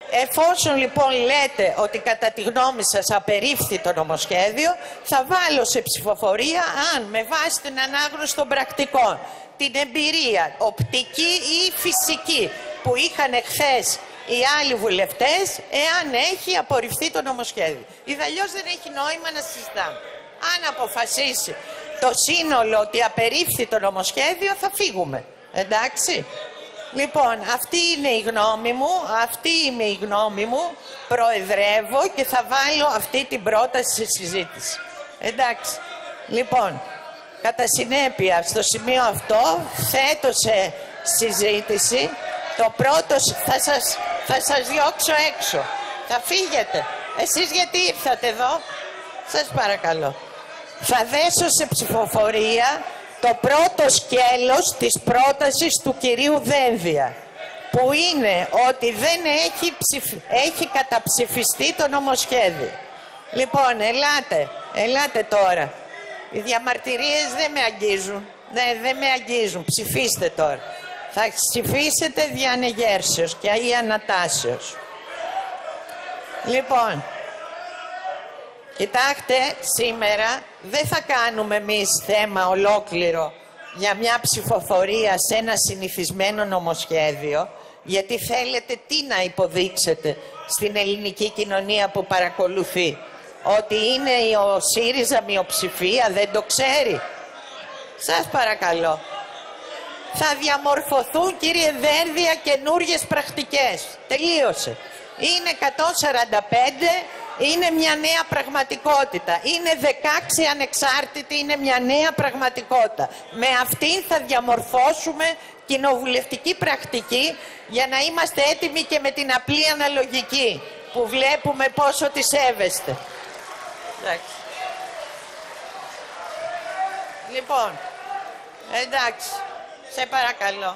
Εφόσον λοιπόν λέτε ότι κατά τη γνώμη σας απερίφθη το νομοσχέδιο, θα βάλω σε ψηφοφορία αν με βάση την ανάγνωση των πρακτικών, την εμπειρία οπτική ή φυσική που είχαν χθες οι άλλοι βουλευτές, εάν έχει απορριφθεί το νομοσχέδιο. Ιδαλλιώς δεν έχει νόημα να συζητάμε. Αν αποφασίσει το σύνολο ότι απερίφθη το νομοσχέδιο, θα φύγουμε. Εντάξει. Λοιπόν, αυτή είναι η γνώμη μου, αυτή είναι η γνώμη μου, προεδρεύω και θα βάλω αυτή την πρόταση σε συζήτηση. Εντάξει. Λοιπόν, κατά συνέπεια, στο σημείο αυτό θέτω σε συζήτηση το πρώτο, θα σας διώξω έξω. Θα φύγετε. Εσείς γιατί ήρθατε εδώ? Σας παρακαλώ. Θα δέσω σε ψηφοφορία το πρώτο σκέλος της πρότασης του κυρίου Δένδια, που είναι ότι δεν έχει καταψηφιστεί το νομοσχέδιο. Λοιπόν, ελάτε τώρα. Οι διαμαρτυρίες δεν με αγγίζουν. Δεν με αγγίζουν. Ψηφίστε τώρα. Θα ψηφίσετε δια ανεγέρσεως και ή ανατάσεως. Λοιπόν, κοιτάξτε, σήμερα δεν θα κάνουμε εμείς θέμα ολόκληρο για μια ψηφοφορία σε ένα συνηθισμένο νομοσχέδιο, γιατί θέλετε τι να υποδείξετε στην ελληνική κοινωνία που παρακολουθεί? Ότι είναι ο ΣΥΡΙΖΑ μειοψηφία, δεν το ξέρει? Σας παρακαλώ. Θα διαμορφωθούν, κύριε Δένδια, καινούριες πρακτικές. Τελείωσε. Είναι 145, είναι μια νέα πραγματικότητα. Είναι 16 ανεξάρτητοι, είναι μια νέα πραγματικότητα. Με αυτήν θα διαμορφώσουμε κοινοβουλευτική πρακτική για να είμαστε έτοιμοι και με την απλή αναλογική που βλέπουμε πόσο τη σέβεστε. Εντάξει. Λοιπόν, εντάξει, σε παρακαλώ.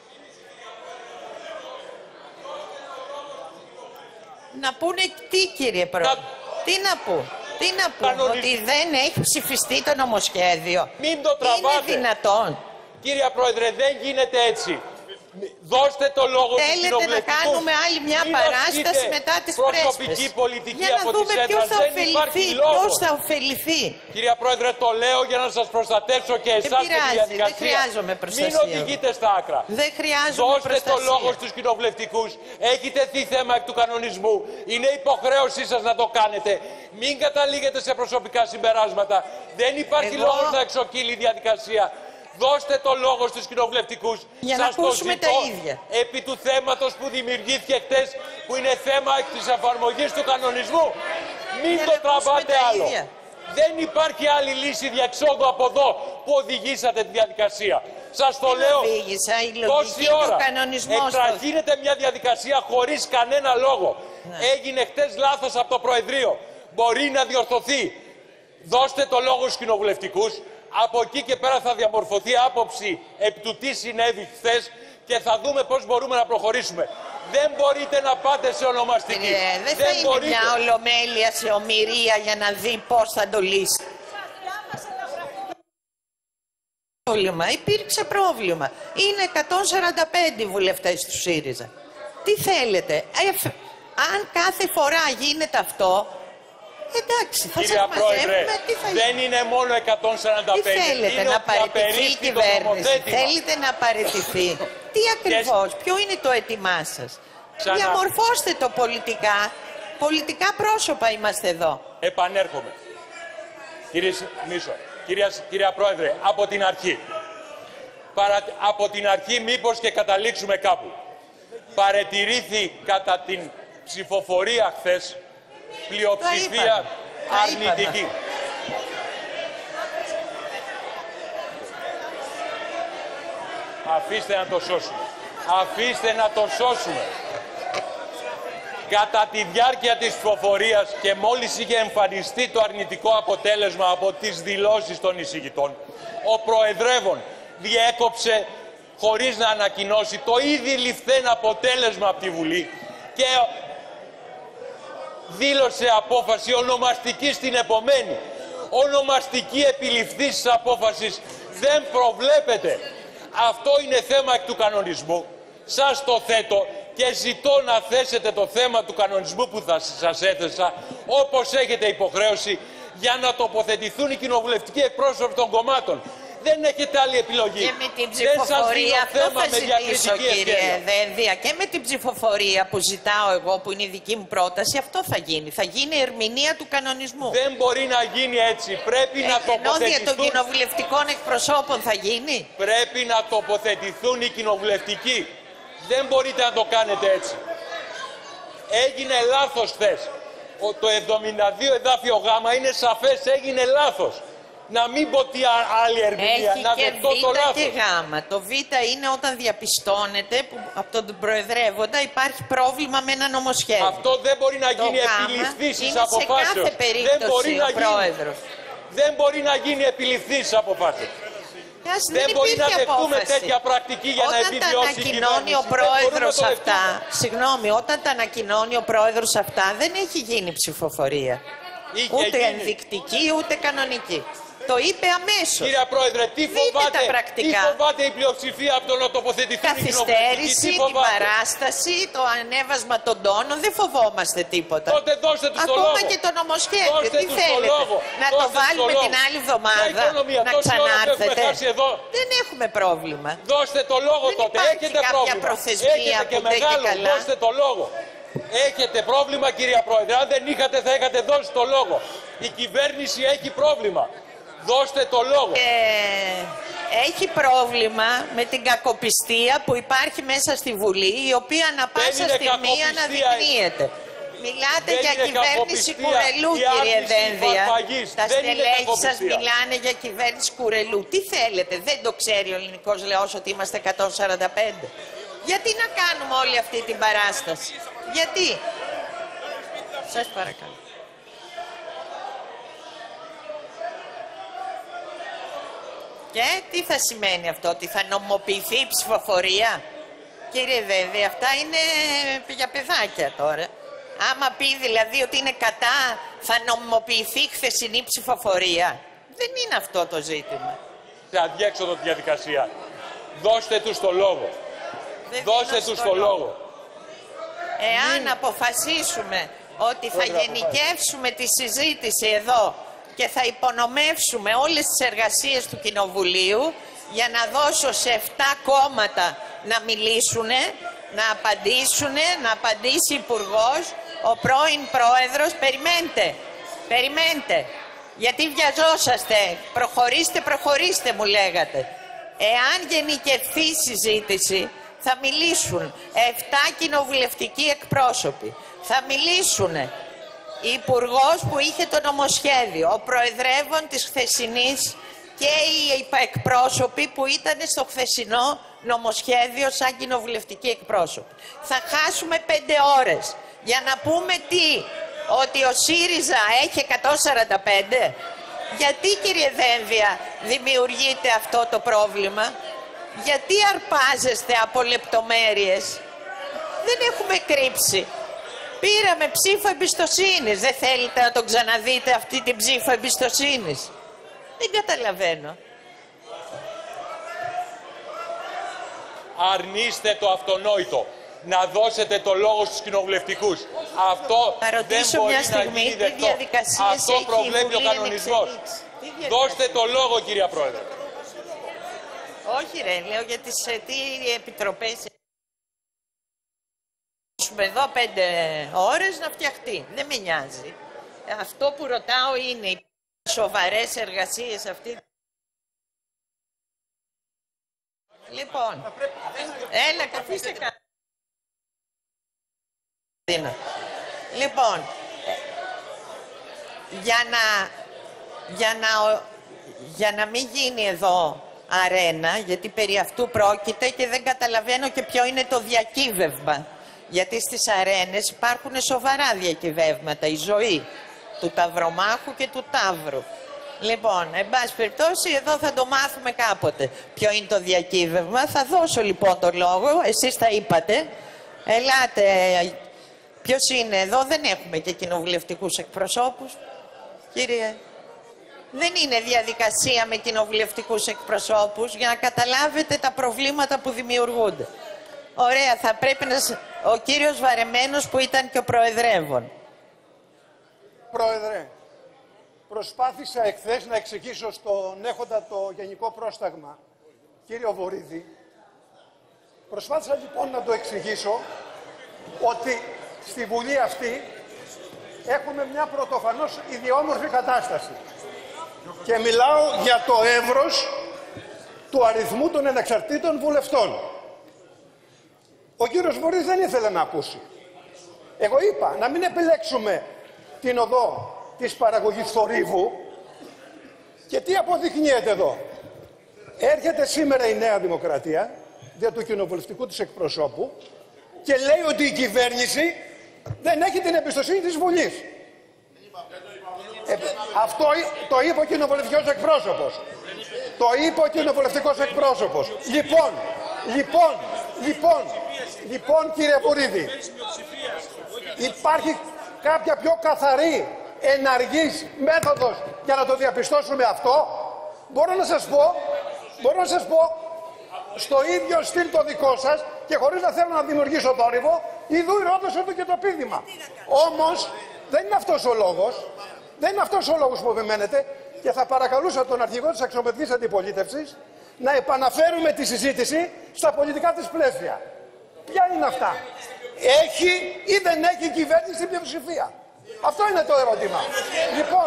Να πούνε τι, κύριε Πρόεδρε? Τι να πούν? Τι να πούν? Ότι δεν έχει ψηφιστεί το νομοσχέδιο? Μην το τραβάτε. Είναι δυνατόν? Κύριε Πρόεδρε, δεν γίνεται έτσι. Δώστε το λόγο στους κοινοβουλευτικούς. Θέλετε να κάνουμε άλλη μια παράσταση μετά τις πρέσβες? Πολιτική για να από δούμε ποιος θα ωφεληθεί. Ποιος θα ωφεληθεί? Κύριε Πρόεδρε, το λέω για να σας προστατεύσω και εσάς και τη διαδικασία. Δεν χρειάζομαι προστασία. Μην οδηγείτε στα άκρα. Δεν χρειάζομαι προστασία. Δώστε το λόγο στους κοινοβουλευτικούς. Έχει τεθεί θέμα εκ του κανονισμού. Είναι υποχρέωσή σας να το κάνετε. Μην καταλήγετε σε προσωπικά συμπεράσματα. Δεν υπάρχει λόγος να εξοκύλει η διαδικασία. Δώστε το λόγο στους κοινοβουλευτικούς. Για να ακούσουμε τα ίδια. Επί του θέματος που δημιουργήθηκε χτες, που είναι θέμα της εφαρμογής του κανονισμού. Μην το τραβάτε άλλο. Δεν υπάρχει άλλη λύση διεξόδου από εδώ που οδηγήσατε τη διαδικασία. Σας το λέω τόση ώρα. Εκτραχύνεται μια διαδικασία χωρίς κανένα λόγο. Έγινε χτες λάθος από το Προεδρείο. Μπορεί να διορθωθεί. Δώστε το λόγο στους κοινοβουλευτικούς. Από εκεί και πέρα θα διαμορφωθεί άποψη επί του τι συνέβη χθες και θα δούμε πώς μπορούμε να προχωρήσουμε. Δεν μπορείτε να πάτε σε ονομαστική. Δεν θα είναι μια ολομέλεια σε ομηρία για να δει πώς θα το λύσει. Υπήρξε πρόβλημα. Είναι 145 βουλευτές του ΣΥΡΙΖΑ. Τι θέλετε? Αν κάθε φορά γίνεται αυτό, εντάξει, θα σας μαζεύουμε, τι θα... δεν είναι μόνο 145. Τι θέλετε, να παραιτηθεί η κυβέρνηση? Θέλετε να παραιτηθεί? Τι ακριβώς, ποιο είναι το αίτημά σας? Διαμορφώστε το πολιτικά. Πολιτικά πρόσωπα είμαστε εδώ. Επανέρχομαι. Κυρία Πρόεδρε, από την αρχή. Από την αρχή μήπως και καταλήξουμε κάπου. Παρετηρήθη κατά την ψηφοφορία χθες πλειοψηφία αρνητική. Αφήστε να το σώσουμε. Αφήστε να το σώσουμε. Κατά τη διάρκεια της ψηφοφορίας και μόλις είχε εμφανιστεί το αρνητικό αποτέλεσμα από τις δηλώσεις των εισηγητών, ο Προεδρεύων διέκοψε χωρίς να ανακοινώσει το ήδη ληφθέν αποτέλεσμα από τη Βουλή και δήλωσε απόφαση ονομαστική στην επομένη. Ονομαστική επιληφθής της απόφασης δεν προβλέπεται. Αυτό είναι θέμα εκ του κανονισμού. Σας το θέτω Και ζητώ να θέσετε το θέμα του κανονισμού που θα σας έθεσα, όπως έχετε υποχρέωση, για να τοποθετηθούν οι κοινοβουλευτικοί εκπρόσωποι των κομμάτων. Δεν έχετε άλλη επιλογή. Και με την ψηφοφορία αυτό θα ζητήσω, κύριε Δένδια. Και με την ψηφοφορία που ζητάω εγώ, που είναι η δική μου πρόταση, αυτό θα γίνει. Θα γίνει ερμηνεία του κανονισμού. Δεν μπορεί να γίνει έτσι. Πρέπει να τοποθετηθούν. Ενώδια των κοινοβουλευτικών εκπροσώπων θα γίνει. Πρέπει να τοποθετηθούν οι κοινοβουλευτικοί. Δεν μπορείτε να το κάνετε έτσι. Έγινε λάθος χθες. Το 72 εδάφιο Γ είναι σαφές, έγινε λάθος. Να μην πω τι άλλη ερμηνεία, να δεχτώ το λάθος. Έχει και Β και Γ. Το Β είναι όταν διαπιστώνεται που από τον Προεδρεύοντα υπάρχει πρόβλημα με ένα νομοσχέδιο. Αυτό δεν μπορεί να γίνει επιληφθήσεις αποφάσεως. Σε κάθε περίπτωση ο Πρόεδρος. Δεν μπορεί να γίνει επιληφθήσεις αποφάσεως. Δεν μπορεί να δεχτούμε τέτοια πρακτική για να επιβιώσει η κυβέρνηση. Όταν τα ανακοινώνει ο Πρόεδρος αυτά, συγγνώμη, όταν τα ανακοινώνει ο Πρόεδρος αυτά, δεν έχει γίνει ψηφοφορία. Ούτε ενδεικτική, ούτε κανονική. Το είπε αμέσως. Κύριε Πρόεδρε, τι φοβάται η πλειοψηφία από το να τοποθετηθούν οι κοινοβουλευτικοί? Καθυστέρηση, την παράσταση, το ανέβασμα των τόνων, δεν φοβόμαστε τίποτα. Τότε δώστε τους το λόγο. Ακόμα και το νομοσχέδιο. Τι θέλετε, να το βάλουμε την άλλη εβδομάδα, να ξανάρθετε? Δεν έχουμε πρόβλημα. Δώστε το λόγο τότε. Έχετε πρόβλημα. Προθεσμία έχετε και μεγάλο. Δώστε το λόγο. Έχετε πρόβλημα, κυρία Πρόεδρε. Αν δεν είχατε, θα είχατε δώσει το λόγο. Η κυβέρνηση έχει πρόβλημα. Δώστε το λόγο. Έχει πρόβλημα με την κακοπιστία που υπάρχει μέσα στη Βουλή, η οποία ανα πάσα στιγμή αναδεικνύεται. Μιλάτε για κυβέρνηση Κουρελού, κύριε Δένδια. Τα στελέχη σας μιλάνε για κυβέρνηση Κουρελού. Τι θέλετε, δεν το ξέρει ο ελληνικός λαός ότι είμαστε 145? Γιατί να κάνουμε όλη αυτή την παράσταση? Γιατί? Σας παρακαλώ. Και τι θα σημαίνει αυτό, ότι θα νομοποιηθεί η ψηφοφορία? Κύριε Δένδια, αυτά είναι για παιδάκια τώρα. Άμα πει δηλαδή ότι είναι κατά, θα νομιμοποιηθεί η χθεσινή ψηφοφορία. Δεν είναι αυτό το ζήτημα. Σε αδιέξοδο τη διαδικασία. Δώστε τους το λόγο. Δώστε τους το λόγο. Εάν αποφασίσουμε ότι θα γενικεύσουμε τη συζήτηση εδώ και θα υπονομεύσουμε όλες τις εργασίες του Κοινοβουλίου για να δώσω σε 7 κόμματα να μιλήσουν, να απαντήσουν, να απαντήσει Υπουργός, ο πρώην Πρόεδρος. Περιμένετε, γιατί βιαζόσαστε, προχωρήστε μου λέγατε. Εάν γενικευθεί η συζήτηση, θα μιλήσουν 7 κοινοβουλευτικοί εκπρόσωποι, θα μιλήσουν η Υπουργός που είχε το νομοσχέδιο, ο Προεδρεύων της χθεσινής και οι εκπρόσωποι που ήταν στο χθεσινό νομοσχέδιο σαν κοινοβουλευτικοί εκπρόσωποι. Θα χάσουμε 5 ώρες για να πούμε τι? Ότι ο ΣΥΡΙΖΑ έχει 145? Γιατί, κύριε Δένδια, δημιουργείται αυτό το πρόβλημα? Γιατί αρπάζεστε από λεπτομέρειες? Δεν έχουμε κρύψει. Πήραμε ψήφο εμπιστοσύνης. Δεν θέλετε να τον ξαναδείτε αυτή την ψήφο εμπιστοσύνης? Δεν καταλαβαίνω. Αρνείστε το αυτονόητο. Να δώσετε το λόγο στους κοινοβουλευτικούς. Αυτό δεν μπορεί να γίνει δεκτό. Αυτό προβλέπει ο κανονισμός. Δώστε το λόγο, κυρία Πρόεδρε. Όχι ρε, λέω για τις επιτροπές. Εδώ 5 ώρες να φτιαχτεί. Δεν με νοιάζει. Αυτό που ρωτάω είναι οι σοβαρές εργασίες αυτή. Λοιπόν, έλα καθίστε κάτω. Λοιπόν, για να μην γίνει εδώ αρένα, γιατί περί αυτού πρόκειται και δεν καταλαβαίνω και ποιο είναι το διακύβευμα. Γιατί στις αρένες υπάρχουν σοβαρά διακυβεύματα, η ζωή του Ταυρομάχου και του Ταύρου. Λοιπόν, εν πάση περιπτώσει, εδώ θα το μάθουμε κάποτε ποιο είναι το διακύβευμα. Θα δώσω λοιπόν το λόγο, εσείς τα είπατε. Ελάτε, ποιος είναι εδώ? Δεν έχουμε και κοινοβουλευτικούς εκπροσώπους, κύριε. Δεν είναι διαδικασία με κοινοβουλευτικούς εκπροσώπους, για να καταλάβετε τα προβλήματα που δημιουργούνται. Ωραία, θα πρέπει να... Ο κύριος Βαρεμένος που ήταν και ο προεδρεύων. Πρόεδρε, προσπάθησα εχθές να εξηγήσω στον έχοντα το Γενικό Πρόσταγμα, κύριο Βορίδη, προσπάθησα λοιπόν να το εξηγήσω ότι στη Βουλή αυτή έχουμε μια πρωτοφανώς ιδιόμορφη κατάσταση. Και μιλάω για το εύρος του αριθμού των ανεξαρτήτων βουλευτών. Ο κύριος Βορίδης δεν ήθελε να ακούσει. Εγώ είπα να μην επιλέξουμε την οδό της παραγωγής θορύβου. Και τι αποδεικνύεται εδώ. Έρχεται σήμερα η Νέα Δημοκρατία, δια του κοινοβουλευτικού της εκπροσώπου, και λέει ότι η κυβέρνηση δεν έχει την εμπιστοσύνη της Βουλής. Αυτό το είπε ο κοινοβουλευτικός εκπρόσωπος. Το είπε ο κοινοβουλευτικός εκπρόσωπος. Λοιπόν, κύριε Βορίδη, υπάρχει κάποια πιο καθαρή, εναργής μέθοδος για να το διαπιστώσουμε αυτό? Μπορώ να σας πω, στο ίδιο στυλ το δικό σας και χωρίς να θέλω να δημιουργήσω θόρυβο, ιδού η Ρόδος εδώ και το πίδημα. Όμως δεν είναι αυτός ο λόγος. Δεν είναι αυτός ο λόγος που επιμένετε, και θα παρακαλούσα τον αρχηγό της αξιωματικής αντιπολίτευσης να επαναφέρουμε τη συζήτηση στα πολιτικά της πλαίσια. Ποια είναι αυτά? Έχει ή δεν έχει η κυβέρνηση πλειοψηφία? Αυτό είναι το ερώτημα. Λοιπόν,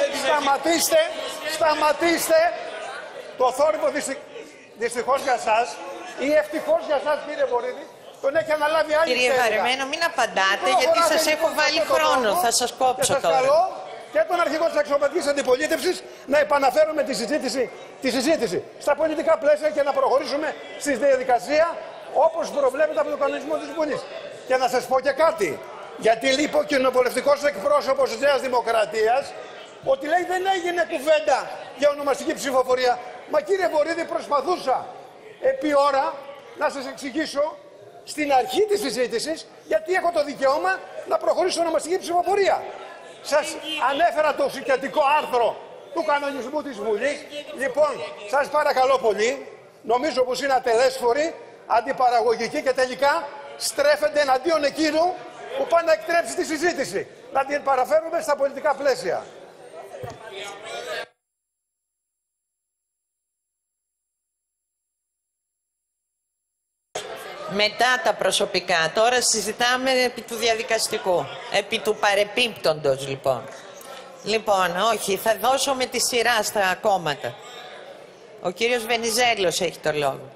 σταματήστε το θόρυβο, δυστυχώς για σας ή ευτυχώς για σας, κύριε Βορίδη, τον έχει αναλάβει άλλη Κύριε Βαρεμένο, μην απαντάτε, γιατί σας έχω βάλει χρόνο. Θα σας κόψω τώρα. Καλώ και τον αρχηγό της αξιωματικής αντιπολίτευσης να επαναφέρουμε τη συζήτηση στα πολιτικά πλαίσια και να προχωρήσουμε στη διαδικασία όπως προβλέπεται από τον κανονισμό της Βουλής. Και να σας πω και κάτι. Γιατί λείπει ο κοινοβουλευτικός εκπρόσωπος της Νέας Δημοκρατίας, ότι λέει δεν έγινε κουβέντα για ονομαστική ψηφοφορία. Μα κύριε Βορίδη, προσπαθούσα επί ώρα να σας εξηγήσω στην αρχή της συζήτησης γιατί έχω το δικαίωμα να προχωρήσω ονομαστική ψηφοφορία. Σας ανέφερα το ουσιαστικό άρθρο του κανονισμού της Βουλής. Λοιπόν, σας παρακαλώ πολύ, νομίζω πως είναι ατελέσφοροι, αντιπαραγωγικοί και τελικά στρέφεται εναντίον εκείνου που πάει να εκτρέψει τη συζήτηση. Να την παραφέρουμε στα πολιτικά πλαίσια. Μετά τα προσωπικά. Τώρα συζητάμε επί του διαδικαστικού. Επί του παρεπίπτοντος, λοιπόν. Λοιπόν, όχι, θα δώσω με τη σειρά στα κόμματα. Ο κύριος Βενιζέλος έχει το λόγο.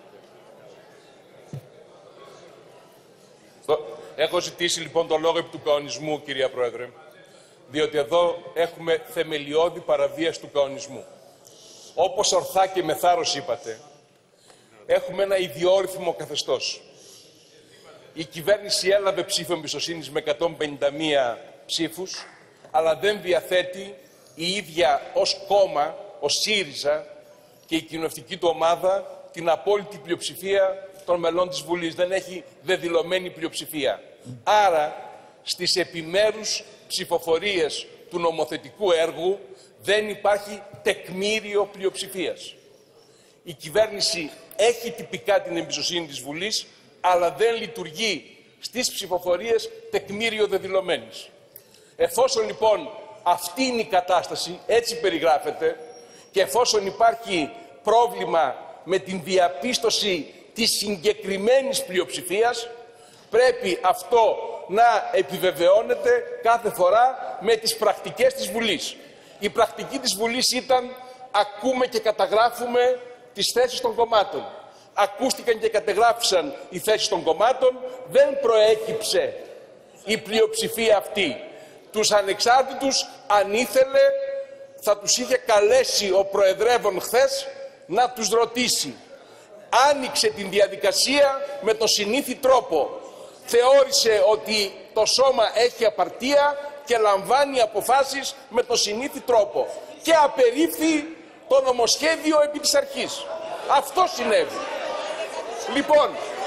Έχω ζητήσει λοιπόν το λόγο επί του κανονισμού, κυρία Πρόεδρε, διότι εδώ έχουμε θεμελιώδη παραβίαση του κανονισμού. Όπως ορθά και με θάρρος είπατε, έχουμε ένα ιδιόρυθμο καθεστώς. Η κυβέρνηση έλαβε ψήφο εμπιστοσύνης με 151 ψήφους, αλλά δεν διαθέτει η ίδια ως κόμμα, ως ΣΥΡΙΖΑ και η κοινοβουλευτική του ομάδα την απόλυτη πλειοψηφία των μελών της Βουλής. Δεν έχει δεδηλωμένη πλειοψηφία. Άρα, στις επιμέρους ψηφοφορίες του νομοθετικού έργου δεν υπάρχει τεκμήριο πλειοψηφίας. Η κυβέρνηση έχει τυπικά την εμπιστοσύνη της Βουλής, αλλά δεν λειτουργεί στις ψηφοφορίες τεκμήριο δεδηλωμένης. Εφόσον λοιπόν αυτή είναι η κατάσταση, έτσι περιγράφεται, και εφόσον υπάρχει πρόβλημα με την διαπίστωση της συγκεκριμένης πλειοψηφίας, πρέπει αυτό να επιβεβαιώνεται κάθε φορά με τις πρακτικές της Βουλής. Η πρακτική της Βουλής ήταν ακούμε και καταγράφουμε τις θέσεις των κομμάτων. Ακούστηκαν και κατεγράφησαν οι θέσεις των κομμάτων, δεν προέκυψε η πλειοψηφία αυτή. Τους ανεξάρτητους, αν ήθελε, θα τους είχε καλέσει ο Προεδρεύων χθες να τους ρωτήσει. Άνοιξε την διαδικασία με το συνήθι τρόπο. Θεώρησε ότι το σώμα έχει απαρτία και λαμβάνει αποφάσεις με το συνήθι τρόπο. Και απερίφθη το νομοσχέδιο επί της αρχής. Αυτό συνέβη. Λοιπόν,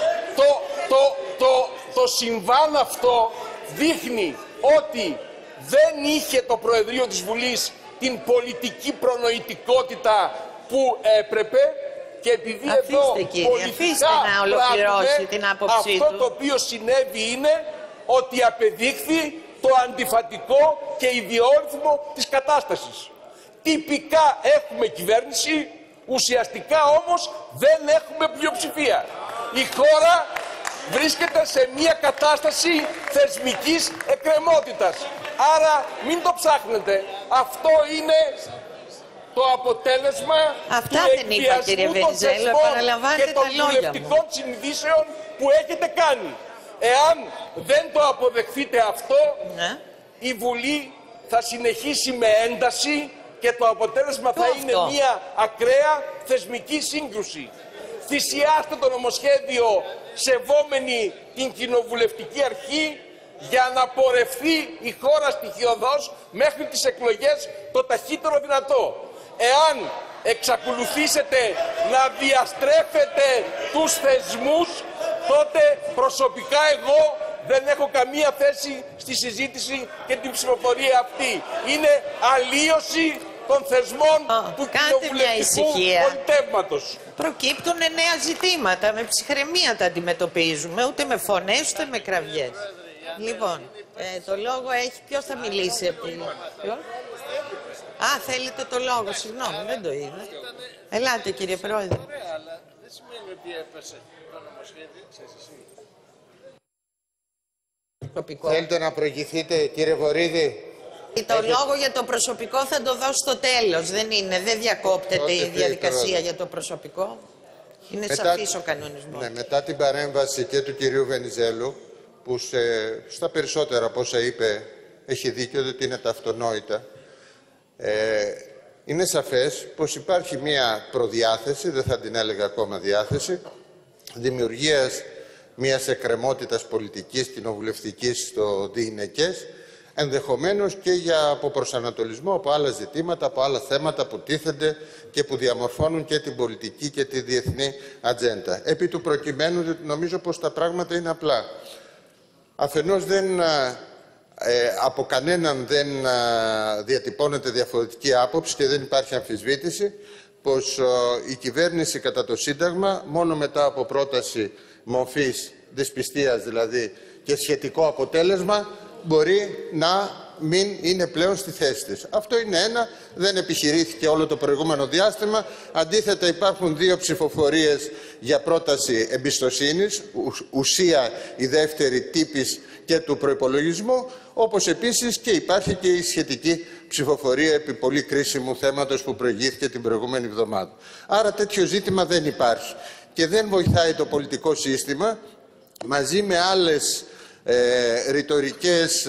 το συμβάν αυτό δείχνει ότι δεν είχε το Προεδρείο της Βουλής την πολιτική προνοητικότητα που έπρεπε Και επειδή Αφήστε, εδώ κύριε, πολιτικά να ολοκληρώσει πράττουμε, την άποψή αυτό του. το οποίο συνέβη είναι ότι απεδείχθη το αντιφατικό και ιδιόρυθμο της κατάστασης. Τυπικά έχουμε κυβέρνηση, ουσιαστικά όμως δεν έχουμε πλειοψηφία. Η χώρα βρίσκεται σε μια κατάσταση θεσμικής εκκρεμότητας. Άρα μην το ψάχνετε. Αυτό είναι το αποτέλεσμα Αυτά του δεν είπα, κύριε εκβιασμού των Βενιζέλο, θεσμών επαναλαμβάνετε και των τα λόγια μου. βουλευτικών συνειδήσεων που έχετε κάνει. Εάν δεν το αποδεχθείτε αυτό, Ναι. η Βουλή θα συνεχίσει με ένταση και το αποτέλεσμα θα αυτό. είναι μια ακραία θεσμική σύγκρουση. Θυσιάστε το νομοσχέδιο σεβόμενη την κοινοβουλευτική αρχή για να πορευθεί η χώρα στοιχειοδός μέχρι τις εκλογές το ταχύτερο δυνατό. Εάν εξακολουθήσετε να διαστρέφετε τους θεσμούς, τότε προσωπικά εγώ δεν έχω καμία θέση στη συζήτηση και την ψηφοφορία αυτή. Είναι αλλίωση των θεσμών του κοινοβουλευτικού πολιτεύματος. Προκύπτουν νέα ζητήματα. Με ψυχραιμία τα αντιμετωπίζουμε. Ούτε με φωνές, ούτε με κραυγές. Λοιπόν, το λόγο έχει... Ποιος θα μιλήσει από την... Α, θέλετε το λόγο. Συγγνώμη, δεν το είδα. Ελάτε, κύριε Πρόεδρε. Αλλά δεν σημαίνει ότι έπεσε το νομοσχέδιο. Θέλετε να προηγηθείτε, κύριε Βορίδη? Το λόγο για το προσωπικό θα το δώσω στο τέλος. Δεν διακόπτεται η διαδικασία για το προσωπικό. Είναι σαφής ο κανονισμός. Ναι, μετά την παρέμβαση και του κυρίου Βενιζέλου, που στα περισσότερα από όσα είπε έχει δίκιο, ότι είναι τα αυτονόητα, είναι σαφές πως υπάρχει μια προδιάθεση, δεν θα την έλεγα ακόμα διάθεση, δημιουργίας μιας εκκρεμότητας πολιτικής κοινοβουλευτικής στο διηνεκές, ενδεχομένως και για αποπροσανατολισμό από άλλα ζητήματα, από άλλα θέματα που τίθενται και που διαμορφώνουν και την πολιτική και τη διεθνή ατζέντα. Επί του προκειμένου, νομίζω πως τα πράγματα είναι απλά. Αφενός από κανέναν δεν διατυπώνεται διαφορετική άποψη και δεν υπάρχει αμφισβήτηση πως η κυβέρνηση κατά το Σύνταγμα, μόνο μετά από πρόταση μορφής δυσπιστίας δηλαδή και σχετικό αποτέλεσμα, μπορεί να μην είναι πλέον στη θέση της. Αυτό είναι ένα, δεν επιχειρήθηκε όλο το προηγούμενο διάστημα. Αντίθετα, υπάρχουν δύο ψηφοφορίες για πρόταση εμπιστοσύνης, ουσία η δεύτερη τύπης και του προϋπολογισμού, όπως επίσης και υπάρχει και η σχετική ψηφοφορία επί πολύ κρίσιμου θέματος που προηγήθηκε την προηγούμενη εβδομάδα. Άρα τέτοιο ζήτημα δεν υπάρχει και δεν βοηθάει το πολιτικό σύστημα μαζί με άλλες ρητορικές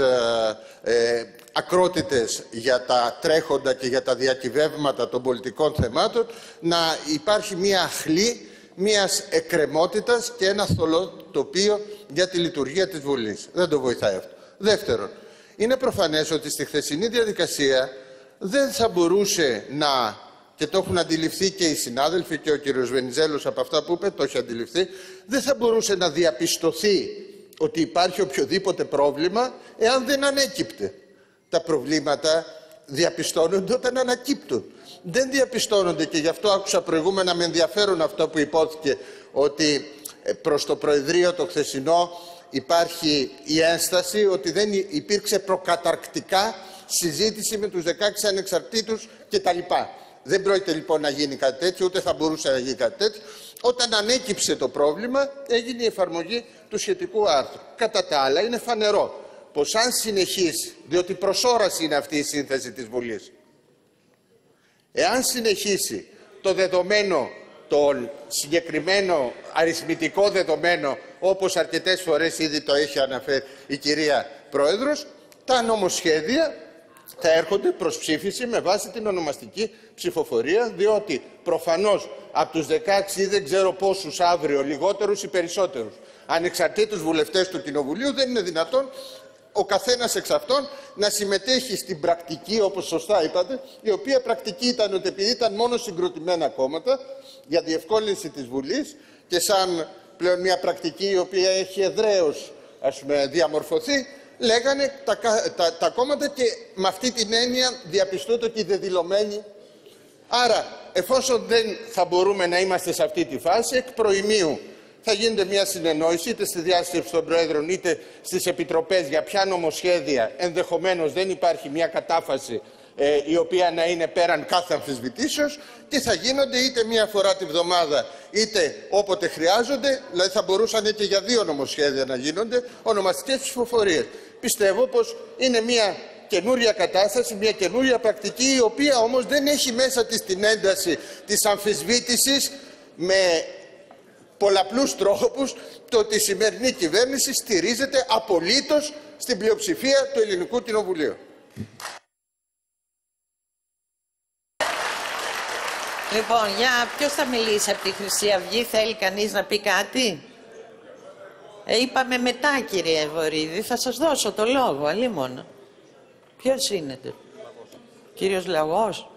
ακρότητες για τα τρέχοντα και για τα διακυβεύματα των πολιτικών θεμάτων, να υπάρχει μια αχλή μιας εκκρεμότητας και ένα θολό τοπίο για τη λειτουργία της Βουλής. Δεν το βοηθάει αυτό. Δεύτερον, είναι προφανές ότι στη χθεσινή διαδικασία δεν θα μπορούσε να, και το έχουν αντιληφθεί και οι συνάδελφοι και ο κύριος Βενιζέλος από αυτά που είπε, το έχει αντιληφθεί, δεν θα μπορούσε να διαπιστωθεί ότι υπάρχει οποιοδήποτε πρόβλημα εάν δεν ανέκυπτε. Τα προβλήματα διαπιστώνονται όταν ανακύπτουν. Δεν διαπιστώνονται και γι' αυτό άκουσα προηγούμενα με ενδιαφέρον αυτό που υπόθηκε, ότι προς το Προεδρείο το χθεσινό υπάρχει η ένσταση ότι δεν υπήρξε προκαταρκτικά συζήτηση με τους 16 ανεξαρτήτους κτλ. Δεν πρόκειται λοιπόν να γίνει κάτι τέτοιο, ούτε θα μπορούσε να γίνει κάτι τέτοιο. Όταν ανέκυψε το πρόβλημα, έγινε η εφαρμογή του σχετικού άρθρου. Κατά τα άλλα, είναι φανερό πως αν συνεχίσει, διότι προς ώρας είναι αυτή η σύνθεση της Βουλής, εάν συνεχίσει το δεδομένο, το συγκεκριμένο αριθμητικό δεδομένο, όπως αρκετές φορές ήδη το έχει αναφέρει η κυρία Πρόεδρος, τα νομοσχέδια θα έρχονται προς ψήφιση με βάση την ονομαστική ψηφοφορία, διότι προφανώς από τους 16 ή δεν ξέρω πόσους αύριο, λιγότερους ή περισσότερους ανεξαρτήτους βουλευτές του Κοινοβουλίου, δεν είναι δυνατόν ο καθένας εξ αυτών να συμμετέχει στην πρακτική, όπως σωστά είπατε, η οποία πρακτική ήταν ότι επειδή ήταν μόνο συγκροτημένα κόμματα για διευκόλυνση της Βουλής και σαν πλέον μια πρακτική η οποία έχει εδραίως διαμορφωθεί, λέγανε τα κόμματα και με αυτή την έννοια διαπιστούνται και οι δεδηλωμένοι. Άρα εφόσον δεν θα μπορούμε να είμαστε σε αυτή τη φάση, εκ προημίου θα γίνεται μια συνεννόηση είτε στη διάσκεψη των Προέδρων είτε στις επιτροπές για ποια νομοσχέδια ενδεχομένως δεν υπάρχει μια κατάφαση η οποία να είναι πέραν κάθε αμφισβητήσεως και θα γίνονται είτε μία φορά τη βδομάδα είτε όποτε χρειάζονται, δηλαδή θα μπορούσαν και για 2 νομοσχέδια να γίνονται ονομαστικές ψηφοφορίες. Πιστεύω πως είναι μια καινούρια κατάσταση, μια καινούρια πρακτική, η οποία όμως δεν έχει μέσα της την ένταση της αμφισβήτησης με πολλαπλούς τρόπους το ότι η σημερινή κυβέρνηση στηρίζεται απολύτως στην πλειοψηφία του Ελληνικού Κοινοβουλίου. Λοιπόν, για ποιος θα μιλήσει από τη Χρυσή Αυγή, θέλει κανείς να πει κάτι? Είπαμε μετά, κύριε Βορίδη, θα σας δώσω το λόγο, αλίμονα. Ποιος είναι? Κύριος Λαγός.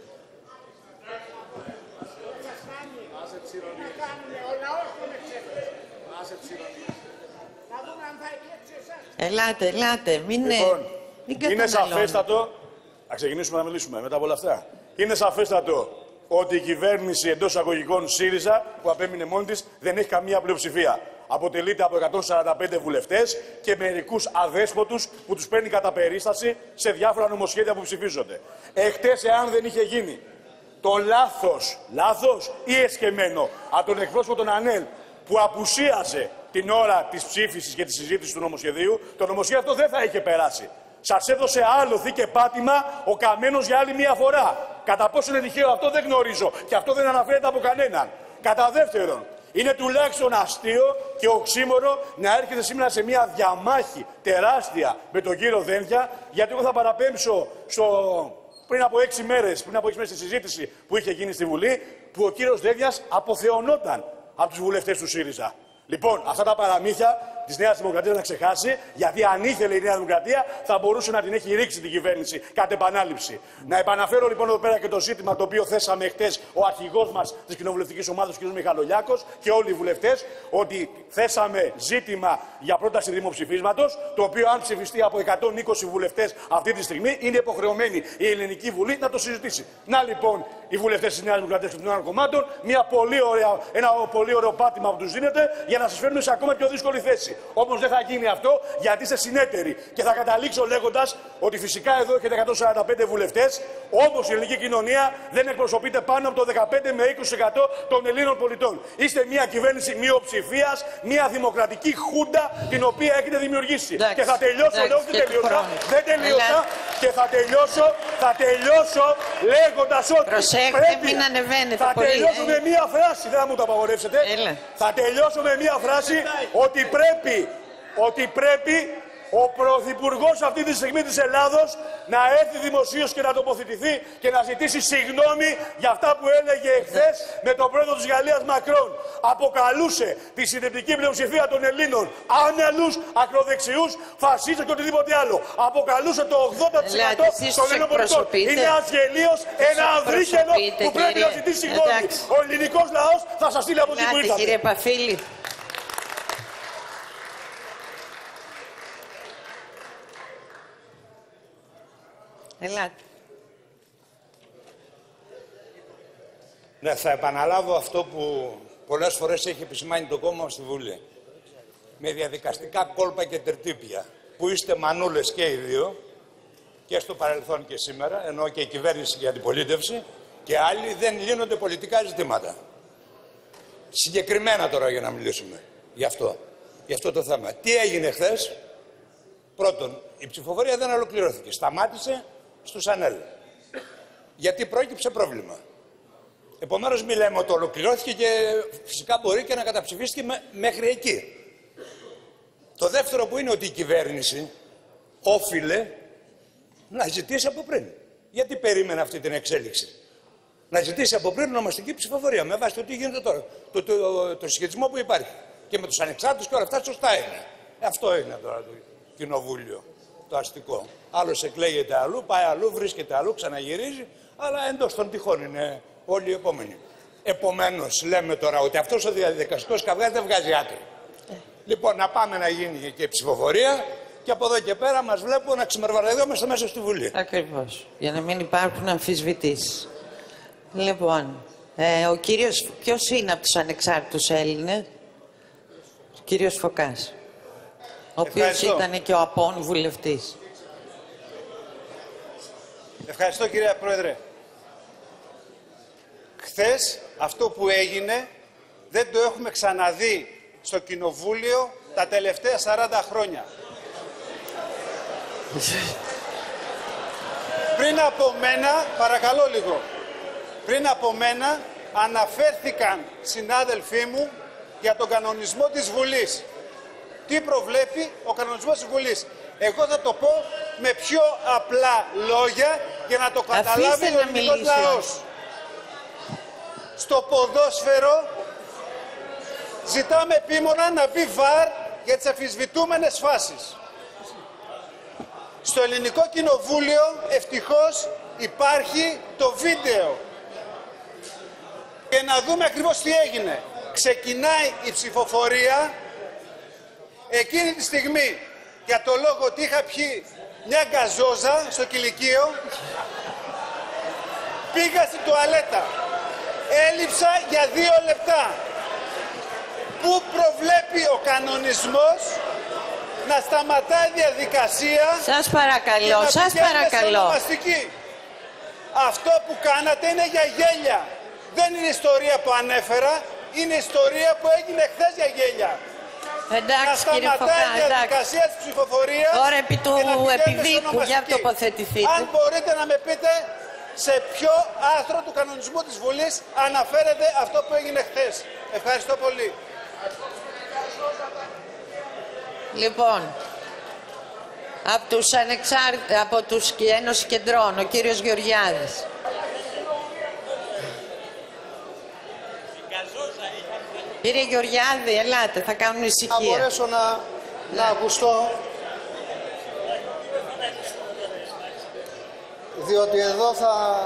Ελάτε, μην είναι σαφέστατο, θα ξεκινήσουμε να μιλήσουμε μετά από όλα αυτά. Είναι σαφέστατο ότι η κυβέρνηση εντός αγωγικών ΣΥΡΙΖΑ, που απέμεινε μόνη της, δεν έχει καμία πλειοψηφία. Αποτελείται από 145 βουλευτές και μερικούς αδέσποτους που τους παίρνει κατά περίσταση σε διάφορα νομοσχέδια που ψηφίζονται. Εχθές, εάν δεν είχε γίνει το λάθος ή εσκεμμένο από τον εκπρόσωπο των ΑΝΕΛ που απουσίασε την ώρα της ψήφισης και της συζήτησης του νομοσχεδίου, το νομοσχέδιο αυτό δεν θα είχε περάσει. Σας έδωσε άλοθη και πάτημα ο Καμένος για άλλη μία φορά. Κατά πόσο είναι τυχαίο αυτό δεν γνωρίζω και αυτό δεν αναφέρεται από κανέναν. Κατά δεύτερον, είναι τουλάχιστον αστείο και οξύμορο να έρχεται σήμερα σε μια διαμάχη τεράστια με τον κύριο Δένδια, γιατί εγώ θα παραπέμψω πριν από 6 μέρες στη συζήτηση που είχε γίνει στη Βουλή, που ο κύριος Δένδιας αποθεωνόταν από τους βουλευτές του ΣΥΡΙΖΑ. Λοιπόν, αυτά τα παραμύθια της Νέας Δημοκρατίας να ξεχάσει, γιατί αν ήθελε η Νέα Δημοκρατία θα μπορούσε να την έχει ρίξει την κυβέρνηση κατ' επανάληψη. Να επαναφέρω λοιπόν εδώ πέρα και το ζήτημα το οποίο θέσαμε χτες ο αρχηγός μας της κοινοβουλευτικής ομάδας, ο κ. Μιχαλολιάκος, και όλοι οι βουλευτές, ότι θέσαμε ζήτημα για πρόταση δημοψηφίσματος, το οποίο αν ψηφιστεί από 120 βουλευτές αυτή τη στιγμή, είναι υποχρεωμένη η Ελληνική Βουλή να το συζητήσει. Να λοιπόν οι βουλευτές της Νέας Δημοκρατίας και των άλλων κομμάτων, ένα πολύ ωραίο πάτημα που τους δίνεται για να σας φέρνουν σε ακόμα πιο δύσκολη θέση. Όμως δεν θα γίνει αυτό, γιατί είστε συνέτεροι. Και θα καταλήξω λέγοντας ότι φυσικά εδώ έχετε 145 βουλευτές, όμως η ελληνική κοινωνία δεν εκπροσωπείται πάνω από το 15 με 20% των Ελλήνων πολιτών. Είστε μια κυβέρνηση μειοψηφίας, μια δημοκρατική χούντα την οποία έχετε δημιουργήσει. Και θα τελειώσω, δεν τελείωσα, και θα τελειώσω λέγοντας ότι θα τελειώσω με μια φράση, δεν θα μου το απαγορεύσετε. Θα τελειώσω με μια φράση ότι πρέπει ο Πρωθυπουργός αυτή τη στιγμή της Ελλάδος να έρθει δημοσίως και να τοποθετηθεί και να ζητήσει συγγνώμη για αυτά που έλεγε εχθές με τον πρόεδρο της Γαλλίας Μακρόν. Αποκαλούσε τη συντριπτική πλειοψηφία των Ελλήνων άνελους, ακροδεξιούς, φασίστες και οτιδήποτε άλλο. Αποκαλούσε το 80% των Ελλήνων πολιτών. Είναι ασγελίος, ένα ανδρίκελο που πρέπει να ζητήσει συγγνώμη. Ο ελληνικός λαός θα σας στείλει από την που ήρθατε. Ελάτε. Ναι, θα επαναλάβω αυτό που πολλές φορές έχει επισημάνει το κόμμα στη Βουλή. Με διαδικαστικά κόλπα και τερτύπια, που είστε μανούλες και οι δύο, και στο παρελθόν και σήμερα, ενώ και η κυβέρνηση και η αντιπολίτευση, και άλλοι δεν λύνονται πολιτικά ζητήματα. Συγκεκριμένα τώρα για να μιλήσουμε γι' αυτό το θέμα. Τι έγινε χθες? Πρώτον, η ψηφοφορία δεν ολοκληρώθηκε. Σταμάτησε στους ΑΝΕΛ. Γιατί πρόκειψε πρόβλημα. Επομένως, μη λέμε ότι ολοκληρώθηκε και φυσικά μπορεί και να καταψηφίστηκε μέχρι εκεί. Το δεύτερο που είναι ότι η κυβέρνηση όφιλε να ζητήσει από πριν. Γιατί περίμενε αυτή την εξέλιξη? Να ζητήσει από πριν ονομαστική ψηφοφορία με βάση το τι γίνεται τώρα. Το συσχετισμό που υπάρχει. Και με τους ανεξάρτητους και όλα αυτά σωστά είναι. Αυτό είναι τώρα το κοινοβούλιο. Το αστικό. Άλλος εκλέγεται αλλού, πάει αλλού, βρίσκεται αλλού, ξαναγυρίζει, αλλά εντός των τυχών είναι όλοι οι επόμενοι. Επομένως, λέμε τώρα ότι αυτός ο διαδικαστικός καυγάς δεν βγάζει άκρη. Λοιπόν, να πάμε να γίνει και η ψηφοφορία και από εδώ και πέρα μας βλέπουν να ξημερβαρδιόμαστε μέσα στη Βουλή. Ακριβώς. Για να μην υπάρχουν αμφισβητήσεις. Λοιπόν, ο κύριος, ποιος είναι από τους ανεξάρτητους Έλληνες? Ο κύριος Φωκάς, ο οποίος ήταν και ο απόν βουλευτής. Ευχαριστώ, κυρία Πρόεδρε. Χθες αυτό που έγινε δεν το έχουμε ξαναδεί στο Κοινοβούλιο τα τελευταία 40 χρόνια. Πριν από μένα, παρακαλώ λίγο, πριν από μένα αναφέρθηκαν συνάδελφοί μου για τον κανονισμό της Βουλής. Τι προβλέπει ο κανονισμός της Βουλής? Εγώ θα το πω με πιο απλά λόγια για να το καταλάβει ο ελληνικός λαός. Στο ποδόσφαιρο ζητάμε επίμονα να μπει VAR για τις αμφισβητούμενες φάσεις. Στο ελληνικό κοινοβούλιο ευτυχώς υπάρχει το βίντεο. Και να δούμε ακριβώς τι έγινε. Ξεκινάει η ψηφοφορία εκείνη τη στιγμή, για το λόγο ότι είχα πιει μια γκαζόζα στο κηλικείο, πήγα στην τουαλέτα. Έλειψα για 2 λεπτά. Πού προβλέπει ο κανονισμός να σταματάει η διαδικασία. Σας παρακαλώ, σας παρακαλώ. Αυτό που κάνατε είναι για γέλια. Δεν είναι ιστορία που ανέφερα, είναι ιστορία που έγινε χθες για γέλια. Εντάξει, κύριε Φωκά, η διαδικασία της ψηφοφορίας. Τώρα επί του επιδίκου, για τοποθετηθείτε. Αν μπορείτε να με πείτε σε ποιο άρθρο του κανονισμού της Βουλής αναφέρεται αυτό που έγινε χθες. Ευχαριστώ πολύ. Λοιπόν, από τους Ένωση Κεντρών, ο κύριος Γεωργιάδης. Κύριε Γεωργιάδη, ελάτε, θα κάνουν ησυχία. Να μπορέσω να ακουστώ, διότι εδώ θα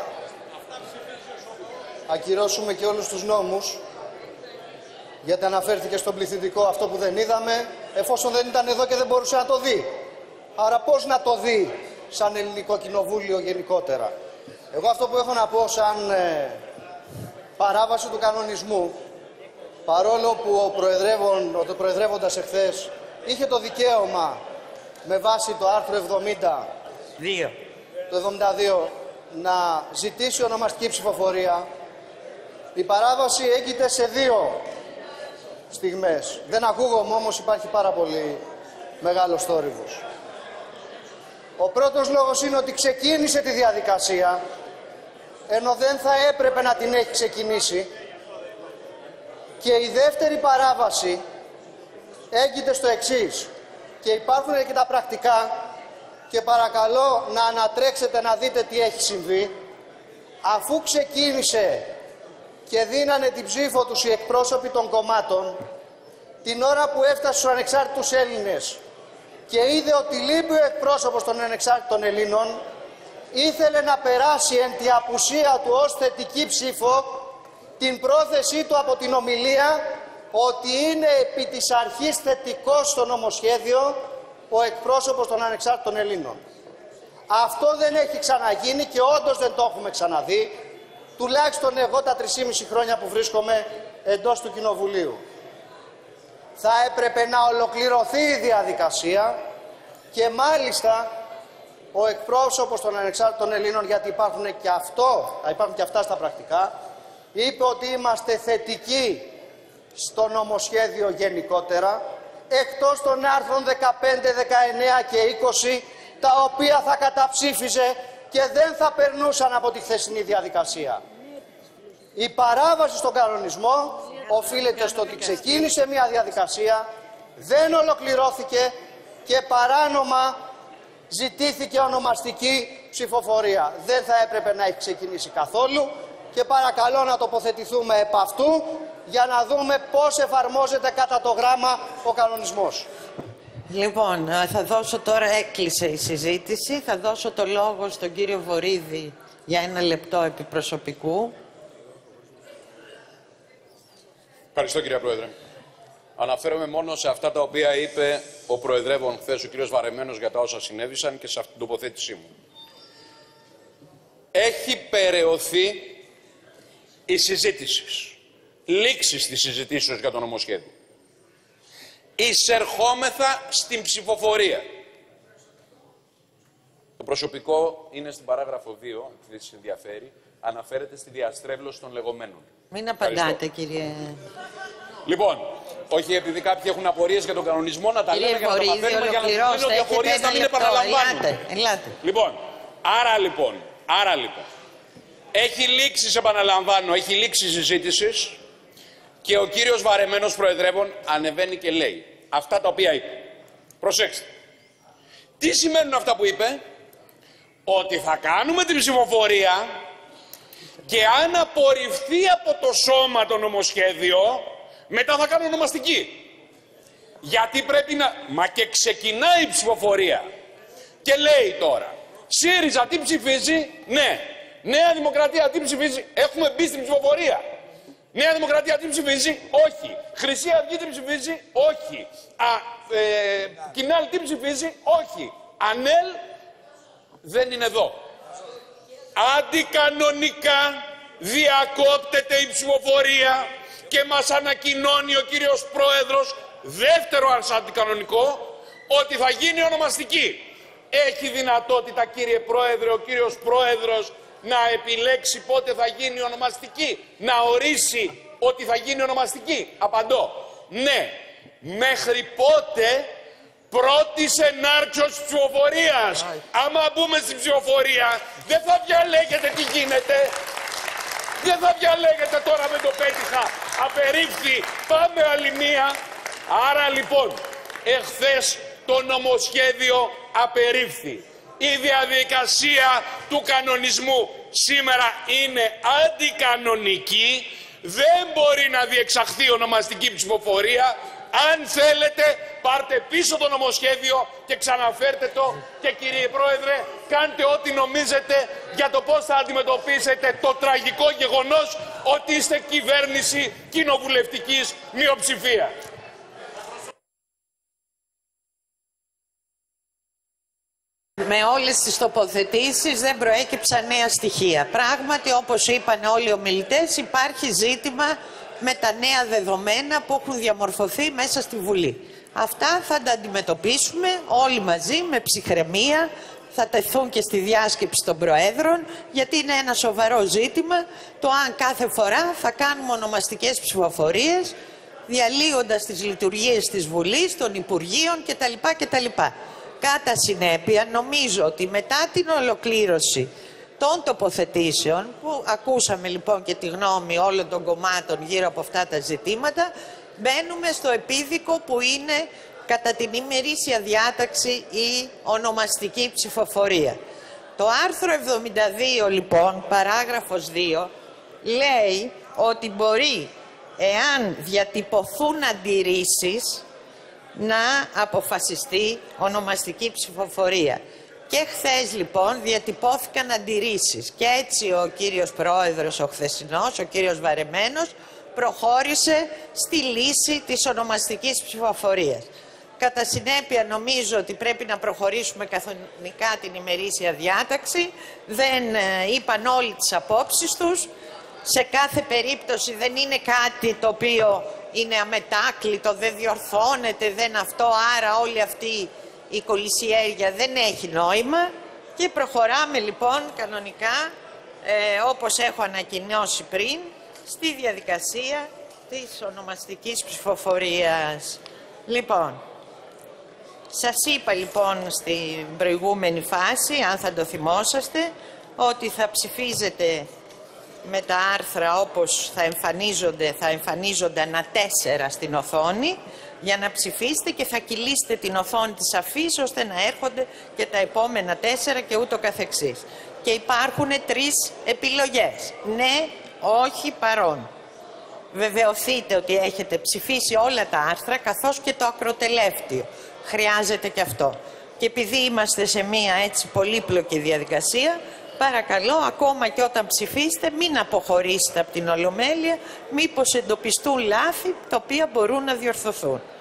ακυρώσουμε και όλους τους νόμους, γιατί αναφέρθηκε στον πληθυντικό αυτό που δεν είδαμε, εφόσον δεν ήταν εδώ και δεν μπορούσε να το δει. Άρα πώς να το δει σαν ελληνικό κοινοβούλιο γενικότερα? Εγώ αυτό που έχω να πω σαν παράβαση του κανονισμού, παρόλο που ο προεδρεύοντας εχθές είχε το δικαίωμα με βάση το άρθρο 72 να ζητήσει ονομαστική ψηφοφορία, η παράβαση έγκυται σε 2 στιγμές. Δεν ακούγομαι, όμως υπάρχει πάρα πολύ μεγάλος θόρυβος. Ο πρώτος λόγος είναι ότι ξεκίνησε τη διαδικασία, ενώ δεν θα έπρεπε να την έχει ξεκινήσει. Και η δεύτερη παράβαση έγκυται στο εξής, και υπάρχουν και τα πρακτικά, και παρακαλώ να ανατρέξετε να δείτε τι έχει συμβεί. Αφού ξεκίνησε και δίνανε την ψήφο τους οι εκπρόσωποι των κομμάτων, την ώρα που έφτασε στους ανεξάρτητους Έλληνες και είδε ότι λείπει ο εκπρόσωπος των ανεξάρτητων Ελλήνων, ήθελε να περάσει εν τη απουσία του ως θετική ψήφο την πρόθεσή του από την ομιλία ότι είναι επί της αρχής θετικός στο νομοσχέδιο ο εκπρόσωπος των ανεξάρτητων Ελλήνων. Αυτό δεν έχει ξαναγίνει και όντως δεν το έχουμε ξαναδεί, τουλάχιστον εγώ τα 3,5 χρόνια που βρίσκομαι εντός του Κοινοβουλίου. Θα έπρεπε να ολοκληρωθεί η διαδικασία και μάλιστα ο εκπρόσωπος των ανεξάρτητων Ελλήνων, γιατί υπάρχουν και αυτά στα πρακτικά, είπε ότι είμαστε θετικοί στο νομοσχέδιο γενικότερα, εκτός των άρθρων 15, 19 και 20, τα οποία θα καταψήφιζε και δεν θα περνούσαν από τη χθεσινή διαδικασία. Η παράβαση στον κανονισμό οφείλεται στο ότι ξεκίνησε μια διαδικασία, δεν ολοκληρώθηκε και παράνομα ζητήθηκε ονομαστική ψηφοφορία. Δεν θα έπρεπε να έχει ξεκινήσει καθόλου και παρακαλώ να τοποθετηθούμε επ' αυτού για να δούμε πώς εφαρμόζεται κατά το γράμμα ο κανονισμός. Λοιπόν, θα δώσω τώρα, έκλεισε η συζήτηση, θα δώσω το λόγο στον κύριο Βορίδη για 1 λεπτό επί προσωπικού. Ευχαριστώ, κύριε Πρόεδρε. Αναφέρομαι μόνο σε αυτά τα οποία είπε ο Προεδρεύων χθες, ο κύριος Βαρεμένος, για τα όσα συνέβησαν και σε αυτή την τοποθέτησή μου. Έχει περαιωθεί η συζήτηση, λήξης της συζητήσεως για το νομοσχέδιο, εισερχόμεθα στην ψηφοφορία. Το προσωπικό είναι στην παράγραφο 2, αν σας ενδιαφέρει, αναφέρεται στη διαστρέβλωση των λεγόμενων. Μην απαντάτε, κύριε. Λοιπόν, όχι επειδή κάποιοι έχουν απορίες για τον κανονισμό, να τα λέμε για να τα μαθαίνουμε, για να μην ότι οι απορίες να μην επαναλαμβάνουν. Ελάτε. Λοιπόν, άρα λοιπόν, έχει λήξει, σε επαναλαμβάνω, έχει λήξει η συζήτηση και ο κύριος Βαρεμένος Προεδρεύων ανεβαίνει και λέει αυτά τα οποία είπε. Προσέξτε. Τι σημαίνουν αυτά που είπε? Ότι θα κάνουμε την ψηφοφορία και αν απορριφθεί από το σώμα το νομοσχέδιο, μετά θα κάνω ονομαστική. Γιατί πρέπει να... Μα και ξεκινάει η ψηφοφορία. Και λέει τώρα, ΣΥΡΙΖΑ τι ψηφίζει? Ναι. Νέα Δημοκρατία τι ψηφίζει? Έχουμε μπει στην ψηφοφορία. Νέα Δημοκρατία τι ψηφίζει? Όχι. Χρυσή Αυγή τι ψηφίζει? Όχι. Κινάλ τι ψηφίζει? Όχι. ΑΝΕΛ δεν είναι εδώ. Αντικανονικά διακόπτεται η ψηφοφορία και μας ανακοινώνει ο κύριος Πρόεδρος, δεύτερο αντικανονικό, ότι θα γίνει ονομαστική. Έχει δυνατότητα, κύριε Πρόεδρε, ο κύριος Πρόεδρος να επιλέξει πότε θα γίνει ονομαστική, να ορίσει ότι θα γίνει ονομαστική? Απαντώ, ναι. Μέχρι πότε? Πρώτης ενάρξεως ψηφοφορίας. Άμα μπούμε στην ψηφοφορία, δεν θα διαλέγετε τι γίνεται. Δεν θα διαλέγετε τώρα με το πέτυχα. Απερίφθη. Πάμε άλλη μία. Άρα λοιπόν, εχθές το νομοσχέδιο απερίφθη. Η διαδικασία του κανονισμού σήμερα είναι αντικανονική. Δεν μπορεί να διεξαχθεί ονομαστική ψηφοφορία. Αν θέλετε, πάρτε πίσω το νομοσχέδιο και ξαναφέρτε το και κύριε Πρόεδρε, κάντε ό,τι νομίζετε για το πώς θα αντιμετωπίσετε το τραγικό γεγονός ότι είστε κυβέρνηση κοινοβουλευτικής μειοψηφίας. Με όλες τις τοποθετήσεις δεν προέκυψαν νέα στοιχεία. Πράγματι, όπως είπαν όλοι οι ομιλητές, υπάρχει ζήτημα με τα νέα δεδομένα που έχουν διαμορφωθεί μέσα στη Βουλή. Αυτά θα τα αντιμετωπίσουμε όλοι μαζί με ψυχραιμία, θα τεθούν και στη διάσκεψη των Προέδρων, γιατί είναι ένα σοβαρό ζήτημα το αν κάθε φορά θα κάνουμε ονομαστικές ψηφοφορίες, διαλύοντας τις λειτουργίες της Βουλής, των Υπουργείων κτλ. Κατά συνέπεια, νομίζω ότι μετά την ολοκλήρωση των τοποθετήσεων, που ακούσαμε λοιπόν και τη γνώμη όλων των κομμάτων γύρω από αυτά τα ζητήματα, μπαίνουμε στο επίδικο που είναι κατά την ημερήσια διάταξη η ονομαστική ψηφοφορία. Το άρθρο 72 λοιπόν, παράγραφος 2, λέει ότι μπορεί, εάν διατυπωθούν αντιρρήσεις, να αποφασιστεί ονομαστική ψηφοφορία. Και χθες λοιπόν διατυπώθηκαν αντιρρήσεις και έτσι ο κύριος Πρόεδρος, ο χθεσινός, ο κύριος Βαρεμένος, προχώρησε στη λύση της ονομαστικής ψηφοφορίας. Κατά συνέπεια νομίζω ότι πρέπει να προχωρήσουμε κανονικά την ημερήσια διάταξη. Δεν είπαν όλοι τις απόψεις τους. Σε κάθε περίπτωση δεν είναι κάτι το οποίο είναι αμετάκλητο, δεν διορθώνεται, δεν αυτό, άρα όλη αυτή η κολυσιέργεια δεν έχει νόημα και προχωράμε λοιπόν κανονικά, όπως έχω ανακοινώσει πριν, στη διαδικασία της ονομαστικής ψηφοφορίας. Λοιπόν, σας είπα λοιπόν στην προηγούμενη φάση, αν θα το θυμόσαστε, ότι θα ψηφίζετε με τα άρθρα όπως θα εμφανίζονται ανά 4 στην οθόνη, για να ψηφίσετε και θα κυλήσετε την οθόνη της αφής ώστε να έρχονται και τα επόμενα 4 και ούτω καθεξής. Και υπάρχουν 3 επιλογές. Ναι, όχι, παρόν. Βεβαιωθείτε ότι έχετε ψηφίσει όλα τα άρθρα καθώς και το ακροτελεύτιο. Χρειάζεται και αυτό. Και επειδή είμαστε σε μία έτσι πολύπλοκη διαδικασία, παρακαλώ, ακόμα και όταν ψηφίσετε, μην αποχωρήσετε από την Ολομέλεια, μήπως εντοπιστούν λάθη τα οποία μπορούν να διορθωθούν.